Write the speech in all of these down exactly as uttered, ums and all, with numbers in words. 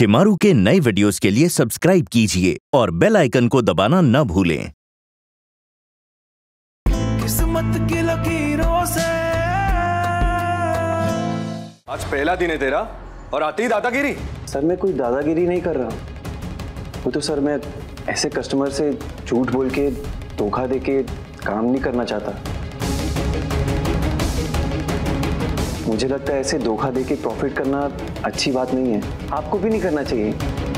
शेमारू के नए वीडियोस के लिए सब्सक्राइब कीजिए और बेल आइकन को दबाना न भूलें। किस्मत की लकीरों से आज पहला दिन है तेरा और आती दादागिरी। सर मैं कोई दादागिरी नहीं कर रहा। वो तो सर मैं ऐसे कस्टमर से झूठ बोल के धोखा दे के काम नहीं करना चाहता। मुझे लगता है ऐसे धोखा दे के प्रॉफिट करना अच्छी बात नहीं है। आपको भी नहीं करना चाहिए।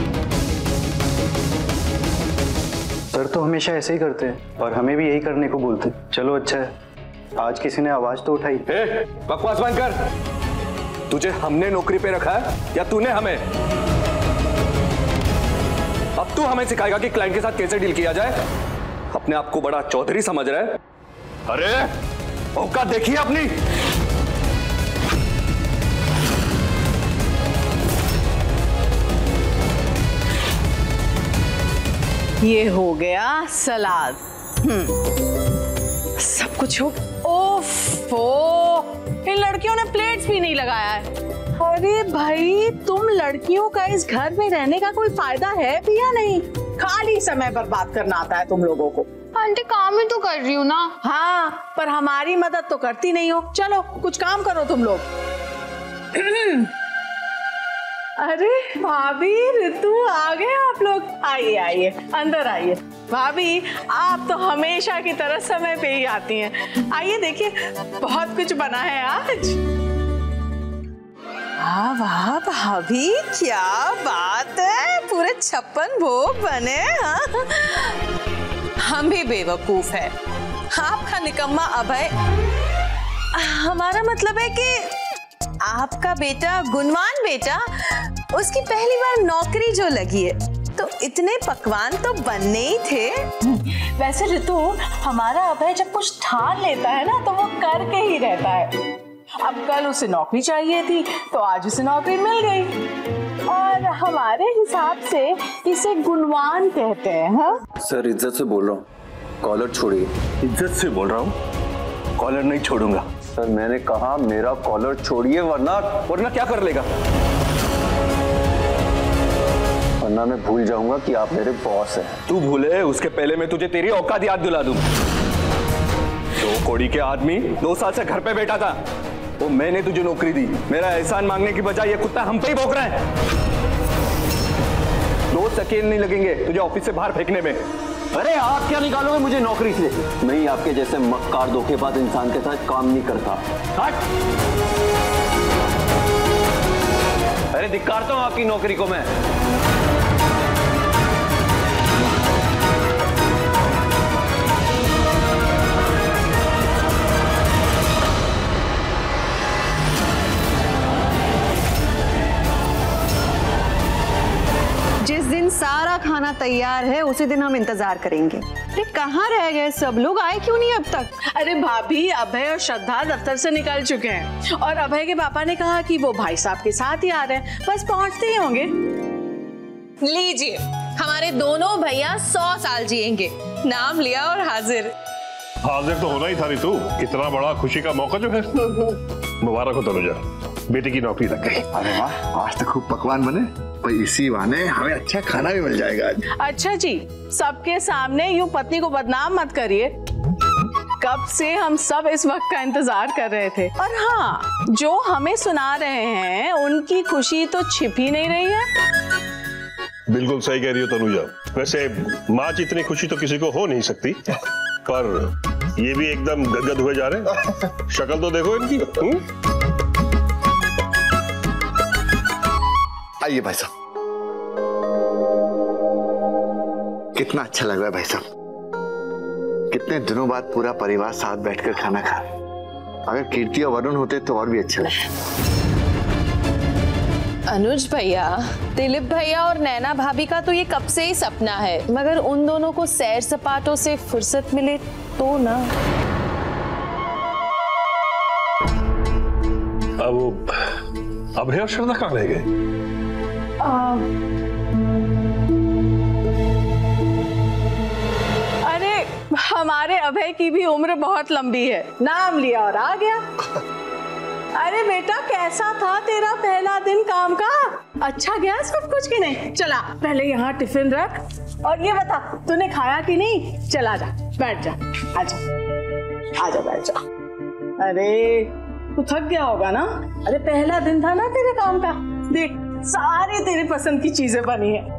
सर तो हमेशा ऐसे ही करते हैं और हमें भी यही करने को बोलते हैं। चलो अच्छा है, आज किसी ने आवाज तो उठाई। ए, बकवास बंद कर। तुझे हमने नौकरी पे रखा है या तूने हमें? अब तू हमें सिखाएगा कि क्लाइंट के साथ कैसे डील किया जाए। अपने आप को बड़ा चौधरी समझ रहा है। अरे औकात देखिए अपनी। ये हो गया सलाद। सब कुछ हो। ओफो, इन लड़कियों ने प्लेट्स भी नहीं लगाया है। अरे भाई, तुम लड़कियों का इस घर में रहने का कोई फायदा है भी या नहीं? खाली समय बर्बाद करना आता है तुम लोगों को। आंटी काम ही तो कर रही हूँ ना। हाँ, पर हमारी मदद तो करती नहीं हो। चलो कुछ काम करो तुम लोग। अरे भाभी, ऋतु आ गए आप लोग। आइए आइए, अंदर आइए। भाभी, आप तो हमेशा की तरह समय पे ही आती हैं। आइए देखिए, बहुत कुछ बना है आज। वाह वाह भाभी, क्या बात है, पूरे छप्पन भोग बने। हाँ? हम भी बेवकूफ है। आपका निकम्मा अभय, हमारा मतलब है कि आपका बेटा गुणवान बेटा, उसकी पहली बार नौकरी जो लगी है, तो इतने पकवान तो बनने ही थे। वैसे ऋतु, हमारा अभय जब कुछ ठान लेता है ना, तो वो करके ही रहता है। अब कल उसे नौकरी चाहिए थी, तो आज उसे नौकरी मिल गई। और हमारे हिसाब से इसे गुणवान कहते हैं। हाँ सर, इज्जत से बोल रहा हूँ, कॉलर छोड़िए। इज्जत से बोल रहा हूँ, कॉलर नहीं छोड़ूंगा। सर मैंने कहा मेरा कॉलर छोड़िए, वरना वरना क्या कर लेगा? वरना मैं भूल जाऊंगा कि आप मेरे बॉस हैं। तू भूले उसके पहले मैं तुझे तेरी औकात याद दिला दूं। तो कोड़ी के आदमी दो साल से घर पे बैठा था, वो मैंने तुझे नौकरी दी। मेरा एहसान मांगने की बजाय ये कुत्ता हम पे ही भौंक रहा है। दो सेकेंड नहीं लगेंगे तुझे ऑफिस से बाहर फेंकने में। अरे आप क्या निकालोगे मुझे नौकरी से? मैं आपके जैसे मक्कार धोखेबाज इंसान के साथ काम नहीं करता। हट। अरे धिक्कारता हूँ आपकी नौकरी को मैं। जिस दिन सारा खाना तैयार है उसी दिन हम इंतजार करेंगे। अरे कहाँ रह गए सब लोग, आए क्यों नहीं अब तक? अरे भाभी, अभय और श्रद्धा दफ्तर से निकल चुके हैं और अभय के पापा ने कहा कि वो भाई साहब के साथ ही आ रहे हैं, बस पहुंचते ही होंगे। लीजिए, हमारे दोनों भैया सौ साल जिएंगे। नाम लिया और हाजिर। हाजिर तो होना ही था रितु। कितना बड़ा खुशी का मौका जो है। मुबारक हो तनुजा, बेटी की नौकरी लग गई। अरे वाह, आज तो खूब पकवान बने। भाई इसी बहाने हमें अच्छा खाना भी मिल जाएगा आज। अच्छा जी, सबके सामने यूं पत्नी को बदनाम मत करिए। कब से हम सब इस वक्त का इंतजार कर रहे थे। और हाँ, जो हमें सुना रहे हैं उनकी खुशी तो छिप ही नहीं रही है। बिल्कुल सही कह रही हो तनुजा। वैसे माँ जितनी खुशी तो किसी को हो नहीं सकती, पर ये भी एकदम गदगद हुए जा रहे हैं। शक्ल तो देखो इनकी। हुँ? आइए भाई साहब, कितना अच्छा लग रहा है भाई साहब। कितने दिनों बाद पूरा परिवार साथ बैठकर खाना खा। अगर कीर्ति और वरुण होते तो और भी अच्छा लगता। अनुज भैया, दिलीप भैया और नैना भाभी का तो ये कब से ही सपना है, मगर उन दोनों को सैर सपाटों से फुर्सत मिले तो ना। अब अभय और श्रद्धा कहाँ रह गए? अरे हमारे अभय की भी उम्र बहुत लंबी है। नाम लिया और आ गया। अरे बेटा कैसा था तेरा पहला दिन काम का? अच्छा गया सब कुछ कि नहीं? चला पहले यहाँ टिफिन रख और ये बता तूने खाया कि नहीं? चला जा बैठ जा, आजा आजा बैठ जा। अरे तू थक गया होगा ना? अरे पहला दिन था ना तेरे काम का, देख सारी तेरी पसंद की चीजें बनी है।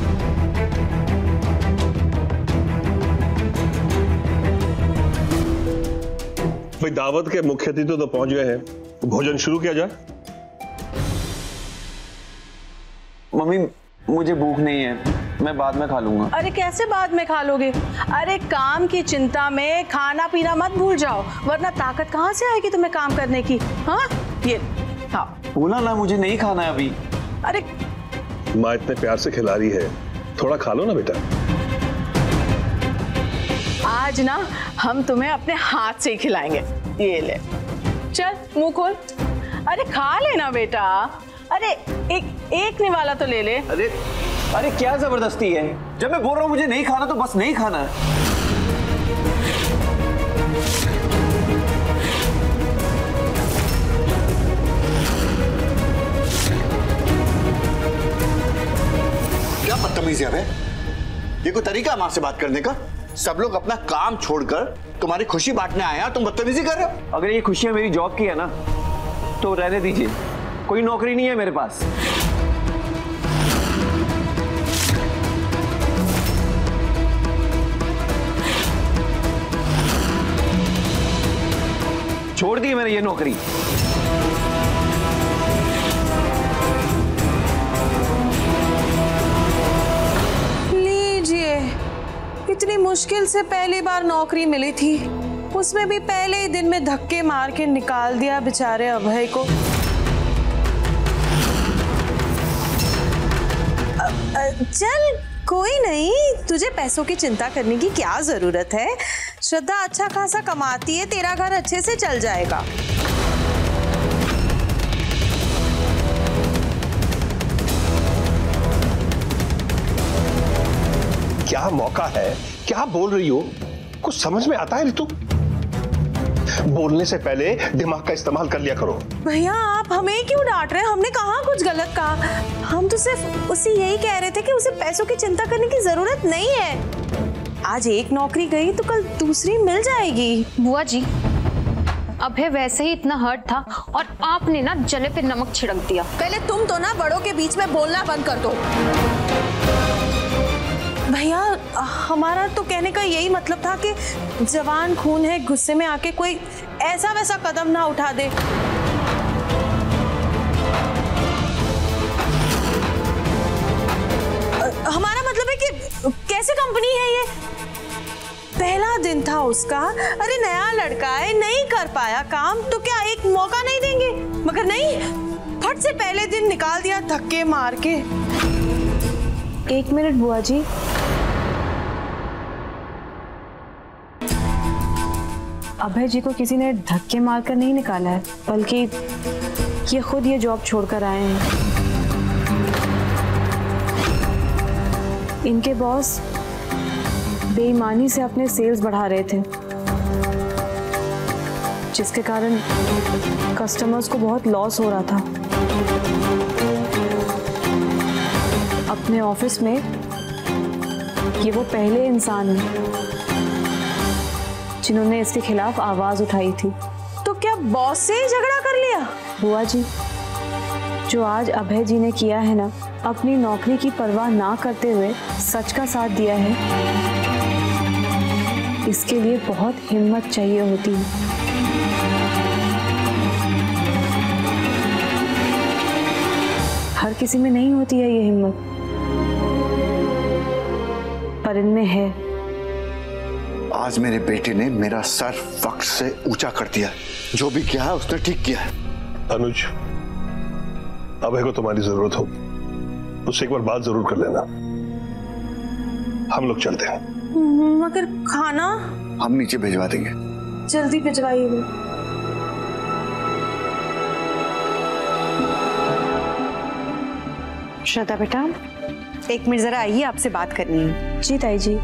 भाई दावत के मुख्य अतिथि तो, तो पहुंच गए हैं, भोजन शुरू किया जाए। मम्मी मुझे भूख नहीं है, मैं बाद में खा लूंगा। अरे कैसे बाद में खा लोगे? अरे काम की चिंता में खाना पीना मत भूल जाओ, वरना ताकत कहाँ से आएगी तुम्हें काम करने की? हाँ ये हाँ बोला ना मुझे नहीं खाना है अभी। अरे माँ इतने प्यार से खिला रही है, थोड़ा खा लो ना बेटा। आज ना हम तुम्हें अपने हाथ से ही खिलाएंगे, ये ले चल मुंह खोल। अरे खा लेना बेटा, अरे एक एक निवाला तो ले ले। अरे अरे क्या जबरदस्ती है? जब मैं बोल रहा हूँ मुझे नहीं खाना तो बस नहीं खाना है। क्या बदतमीजी है? ये कोई तरीका माँ से बात करने का? सब लोग अपना काम छोड़कर तुम्हारी खुशी बांटने आए हैं, तुम बदतमीजी कर रहे हो। अगर ये खुशियां मेरी जॉब की है ना तो रहने दीजिए, कोई नौकरी नहीं है मेरे पास। छोड़ दी मैंने ये नौकरी। लीजिए, इतनी मुश्किल से पहली बार नौकरी मिली थी, उसमें भी पहले ही दिन में धक्के मार के निकाल दिया बेचारे अभय को। अ, अ, चल कोई नहीं, तुझे पैसों की चिंता करने की क्या जरूरत है? श्रद्धा अच्छा खासा कमाती है, तेरा घर अच्छे से चल जाएगा। क्या मौका है? क्या बोल रही हो? कुछ समझ में आता है ऋतु? बोलने से पहले दिमाग का इस्तेमाल कर लिया करो। भैया आप हमें क्यों डांट रहे हैं? हमने कहाँ कुछ गलत कहा? हम तो सिर्फ उसे यही कह रहे थे कि उसे पैसों की चिंता करने की जरूरत नहीं है। आज एक नौकरी गई तो कल दूसरी मिल जाएगी। बुआ जी अभय वैसे ही इतना हर्ट था और आपने ना जले पे नमक छिड़क दिया। पहले तुम तो ना बड़ों के बीच में बोलना बंद कर दो। भैया हमारा तो कहने का यही मतलब था कि जवान खून है, गुस्से में आके कोई ऐसा वैसा कदम ना उठा दे। हमारा मतलब है कि कैसे कंपनी है ये? पहला दिन था उसका, अरे नया लड़का है, नहीं कर पाया काम तो क्या एक मौका नहीं देंगे? मगर नहीं, फट से पहले दिन निकाल दिया धक्के मार के। एक मिनट बुआ जी, अभय जी को किसी ने धक्के मारकर नहीं निकाला है, बल्कि ये खुद ये जॉब छोड़कर आए हैं। इनके बॉस बेईमानी से अपने सेल्स बढ़ा रहे थे, जिसके कारण कस्टमर्स को बहुत लॉस हो रहा था। अपने ऑफिस में ये वो पहले इंसान हैं जिन्होंने इसके खिलाफ आवाज उठाई थी। तो क्या बॉस से ही झगड़ा कर लिया? बुआ जी, जो आज अभय जी ने किया है ना, अपनी नौकरी की परवाह ना करते हुए सच का साथ दिया है, इसके लिए बहुत हिम्मत चाहिए होती है। हर किसी में नहीं होती है ये हिम्मत, पर इनमें है। आज मेरे बेटे ने मेरा सर वक्त से ऊंचा कर दिया। जो भी किया है उसने ठीक किया है। अनुज, अभय को तुम्हारी जरूरत हो, उससे एक बार बात जरूर कर लेना। हम लोग चलते हैं। मगर खाना हम नीचे भिजवा देंगे। जल्दी भिजवाइए। श्रद्धा बेटा, एक मिनट जरा आइए, आपसे बात करनी है। जी ताई जी।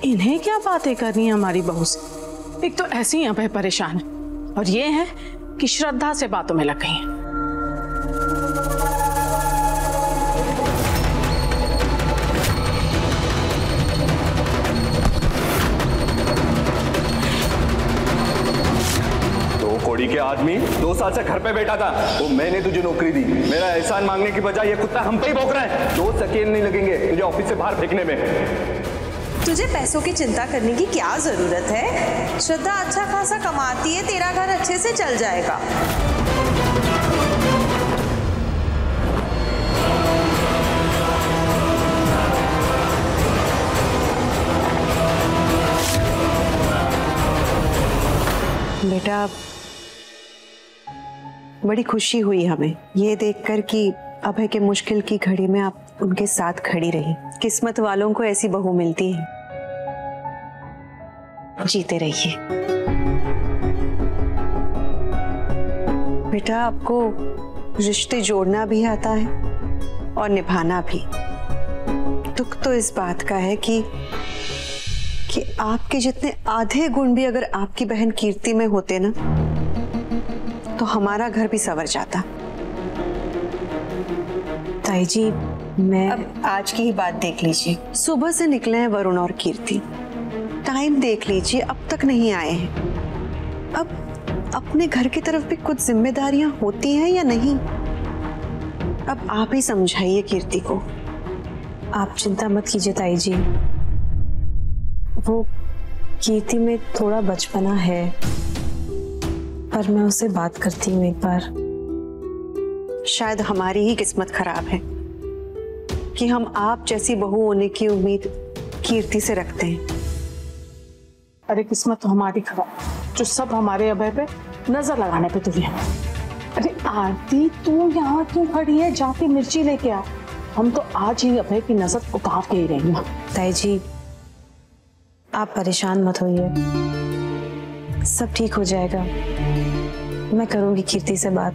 इन्हें क्या बातें करनी है हमारी बहू से। एक तो ऐसी ही अभय परेशान है और ये है कि श्रद्धा से बातों में लग गई है। कोड़ी के आदमी दो साल से घर पे बैठा था, वो मैंने तुझे नौकरी दी। मेरा एहसान मांगने की बजाय ये कुत्ता हम पे ही भौंक रहा है। दो सेकेंड नहीं लगेंगे मुझे ऑफिस से बाहर फेंकने में। तुझे पैसों की चिंता करने की क्या जरूरत है? श्रद्धा अच्छा खासा कमाती है, तेरा घर अच्छे से चल जाएगा। बेटा, बड़ी खुशी हुई हमें ये देखकर कि अभय के मुश्किल की घड़ी में आप उनके साथ खड़ी रही। किस्मत वालों को ऐसी बहू मिलती है। जीते रहिए बेटा। आपको रिश्ते जोड़ना भी आता है और निभाना भी। दुख तो इस बात का है कि कि आपके जितने आधे गुण भी अगर आपकी बहन कीर्ति में होते ना, तो हमारा घर भी संवर जाता। ताई जी, मैं अब आज की ही बात देख लीजिए। सुबह से निकले हैं वरुण और कीर्ति, टाइम देख लीजिए, अब तक नहीं आए हैं। अब अपने घर की तरफ भी कुछ जिम्मेदारियां होती हैं या नहीं? अब आप ही समझाइए कीर्ति को। आप चिंता मत कीजिए ताई जी, वो कीर्ति में थोड़ा बचपना है, पर मैं उससे बात करती हूँ एक बार। शायद हमारी ही किस्मत खराब है कि हम आप जैसी बहू होने की उम्मीद कीर्ति से रखते हैं। अरे किस्मत तो हमारी खराब जो सब हमारे अभय पे नजर लगाने पे तुझे। अरे आरती, तू यहाँ क्यों खड़ी है? जाके मिर्ची लेके आ। हम तो आज ही अभय की नजर उतार के ही रहेंगे। ताई जी, आप परेशान मत होइए, सब ठीक हो जाएगा। मैं करूंगी कीर्ति से बात।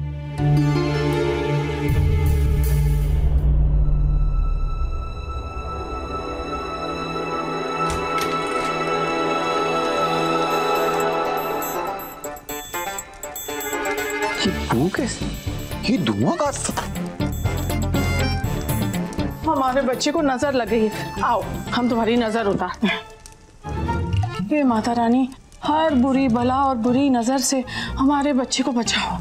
ये बू कैसे? ये धुआं का हमारे बच्चे को नजर लग गई है। आओ हम तुम्हारी नजर उतारते हैं। हे माता रानी, हर बुरी बला और बुरी नजर से हमारे बच्चे को बचाओ।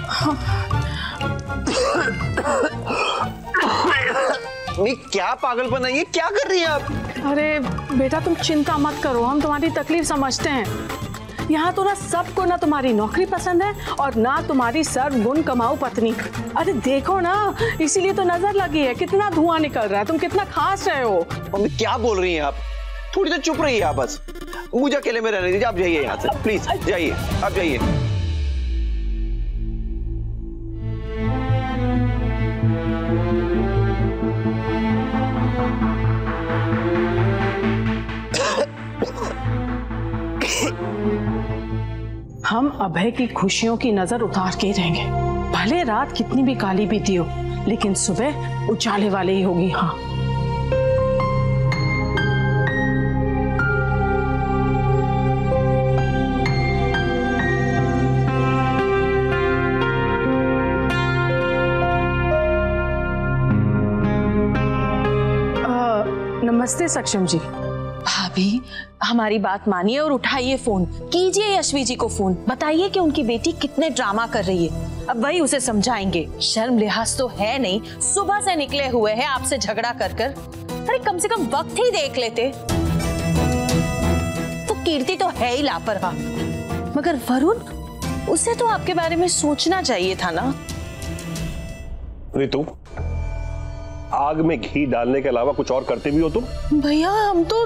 नहीं, क्या पागलपन है ये? क्या कर रही हैं आप? अरे बेटा, तुम चिंता मत करो, हम तुम्हारी तकलीफ समझते हैं। यहाँ तो ना सबको ना तुम्हारी नौकरी पसंद है और ना तुम्हारी सर्वगुण कमाऊ पत्नी। अरे देखो ना, इसीलिए तो नजर लगी है। कितना धुआं निकल रहा है, तुम कितना खास रहे हो। मम्मी क्या बोल रही हैं आप? थोड़ी देर चुप रहिए आप, बस मुझे अकेले में रहने दीजिए। आप जाइए यहाँ से, प्लीज जाइए, आप जाइए। हम अभय की खुशियों की नजर उतार के रहेंगे। भले रात कितनी भी काली बीती हो, लेकिन सुबह उजाले वाले ही होगी। हाँ, नमस्ते सक्षम जी। भाभी, हमारी बात मानिए और उठाइए फोन, कीजिए यशवी जी को फोन, बताइए कि उनकी बेटी कितने ड्रामा कर रही है। अब वही उसे समझाएंगे। शर्म लिहाज तो है नहीं, सुबह से निकले हुए हैं आपसे झगड़ा कर कर। अरे कम से कम वक्त ही देख लेते। तो कीर्ति तो है ही लापरवाह, मगर वरुण, उसे तो आपके बारे में सोचना चाहिए था ना। रितु, आग में घी डालने के अलावा कुछ और करते भी हो तुम? भैया हम तो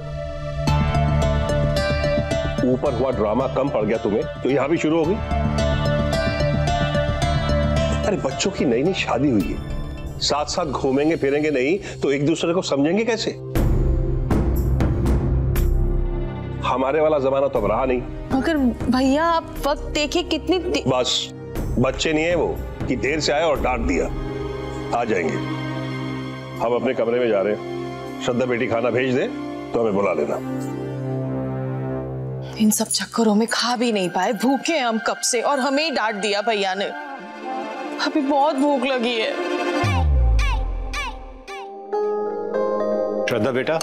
ऊपर हुआ ड्रामा कम पड़ गया तुम्हें तो यहां भी शुरू हो गई। अरे बच्चों की नई नई शादी हुई है, साथ साथ घूमेंगे फिरेंगे नहीं तो एक दूसरे को समझेंगे कैसे? हमारे वाला जमाना तो अब रहा नहीं। मगर भैया आप वक्त देखिए कितनी दे... बस बच्चे नहीं है वो कि देर से आए और डांट दिया। आ जाएंगे, हम अपने कमरे में जा रहे हैं। श्रद्धा बेटी खाना भेज दे तो हमें बुला लेना। इन सब चक्करों में खा भी नहीं पाए, भूखे हम कब से, और हमें ही डांट दिया भैया ने। अभी बहुत भूख लगी है। श्रद्धा बेटा,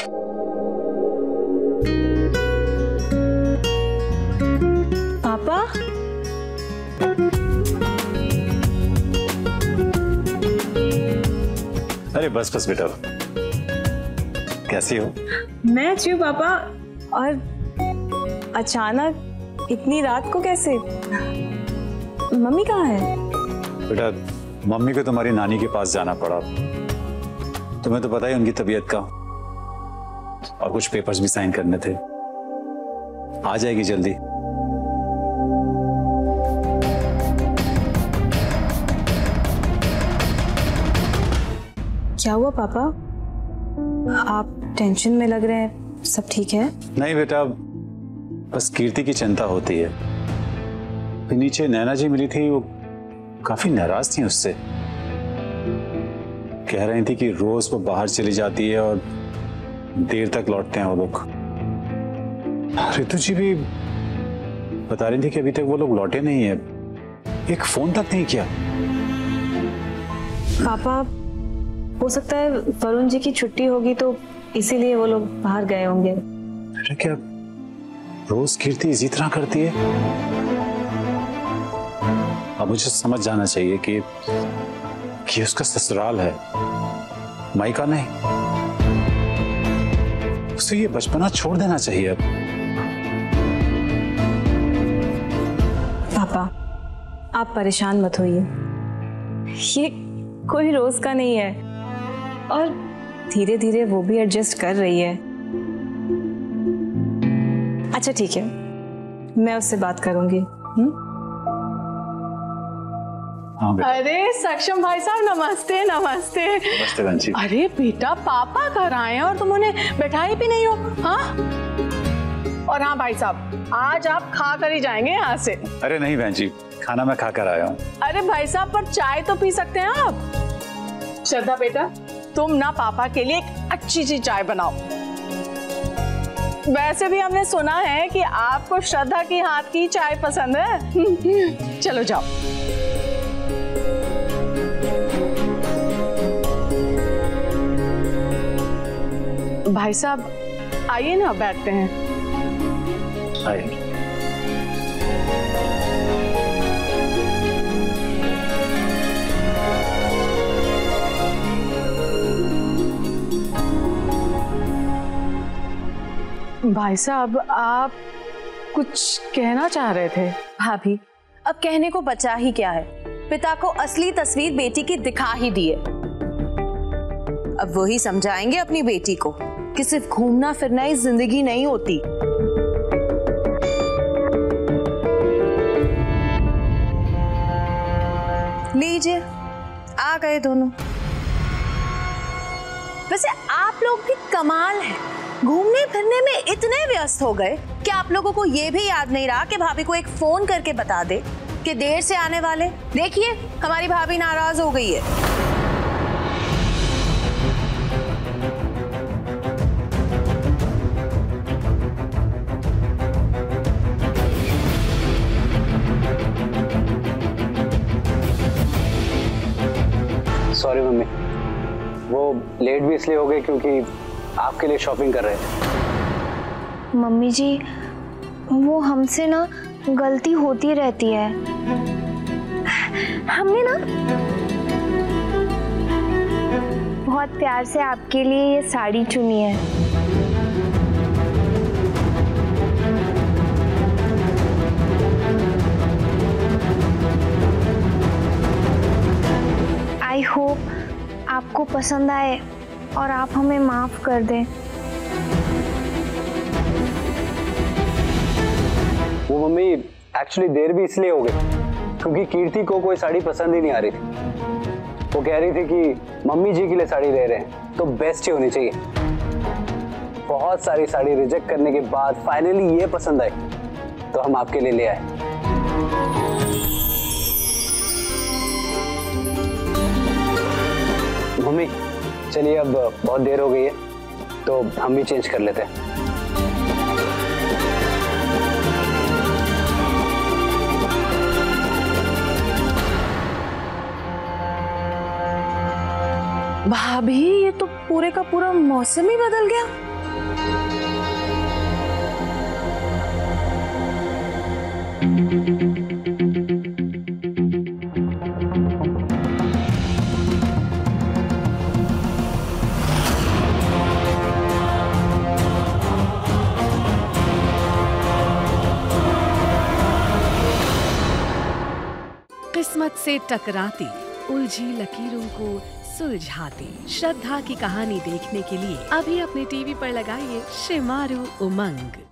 पापा। अरे बस बस बेटा, कैसी हो? मैं अच्छी हूँ पापा। और अचानक इतनी रात को कैसे? मम्मी कहाँ है? बेटा, मम्मी को तुम्हारी नानी के पास जाना पड़ा। तुम्हें तो पता ही उनकी तबीयत का, और कुछ पेपर्स भी साइन करने थे। आ जाएगी जल्दी। क्या हुआ पापा? आप टेंशन में लग रहे हैं, सब ठीक है? नहीं बेटा, बस कीर्ति की चिंता होती है। फिर नीचे नैना जी मिली थी, वो काफी नाराज थी उससे। कह रही थी कि रोज वो बाहर चली जाती है और देर तक लौटते हैं वो लोग। रितु जी भी बता रही थी कि अभी तक वो लोग लौटे नहीं है, एक फोन तक नहीं किया। पापा, हो सकता है वरुण जी की छुट्टी होगी तो इसीलिए वो लोग बाहर गए होंगे। बेटा, क्या रोज कीर्ति इसी तरह करती है? अब मुझे समझ जाना चाहिए कि कि उसका ससुराल है, मायका नहीं। उसे ये बचपना छोड़ देना चाहिए अब। पापा, आप परेशान मत होइए, ये कोई रोज का नहीं है, और धीरे धीरे वो भी एडजस्ट कर रही है। अच्छा ठीक है, मैं उससे बात करूंगी। हुँ? अरे सक्षम भाई साहब, नमस्ते नमस्ते। नमस्ते बंची। अरे बेटा, पापा घर आए हैं और तुम उन्हें बैठाए भी नहीं हो। हाँ, और हाँ भाई साहब, आज आप खा कर ही जाएंगे यहाँ से। अरे नहीं बहन जी, खाना मैं खा कर आया हूँ। अरे भाई साहब, पर चाय तो पी सकते हैं आप। श्रद्धा बेटा, तुम ना पापा के लिए एक अच्छी सी चाय बनाओ। वैसे भी हमने सुना है कि आपको श्रद्धा की हाथ की चाय पसंद है। चलो जाओ। भाई साहब आइए ना, बैठते हैं। आइए। भाई साहब, आप कुछ कहना चाह रहे थे? भाभी, अब कहने को बचा ही क्या है, पिता को असली तस्वीर बेटी की दिखा ही दी है। अब वही समझाएंगे अपनी बेटी को कि सिर्फ घूमना फिरना ही जिंदगी नहीं होती। लीजिए, आ गए दोनों। वैसे आप लोग भी कमाल है, घूमने फिरने में इतने व्यस्त हो गए कि आप लोगों को यह भी याद नहीं रहा कि भाभी को एक फोन करके बता दे कि देर से आने वाले। देखिए, हमारी भाभी नाराज हो गई है। सॉरी मम्मी, वो लेट भी इसलिए हो गए क्योंकि आपके लिए शॉपिंग कर रहे थे। मम्मी जी, वो हमसे ना गलती होती रहती है। हमने ना बहुत प्यार से आपके लिए ये साड़ी चुनी है। आई होप आपको पसंद आए और आप हमें माफ कर दें। वो मम्मी एक्चुअली देर भी इसलिए हो गई क्योंकि कीर्ति को कोई साड़ी पसंद ही नहीं आ रही थी। वो कह रही थी कि मम्मी जी के लिए साड़ी ले रहे हैं तो बेस्ट ही होनी चाहिए। बहुत सारी साड़ी रिजेक्ट करने के बाद फाइनली ये पसंद आई तो हम आपके लिए ले आए। मम्मी चलिए, अब बहुत देर हो गई है तो हम भी चेंज कर लेते हैं। भाभी ये तो पूरे का पूरा मौसम ही बदल गया। किस्मत से टकराती उलझी लकीरों को सुलझाती श्रद्धा की कहानी देखने के लिए अभी अपने टीवी पर लगाइए शेमारू उमंग।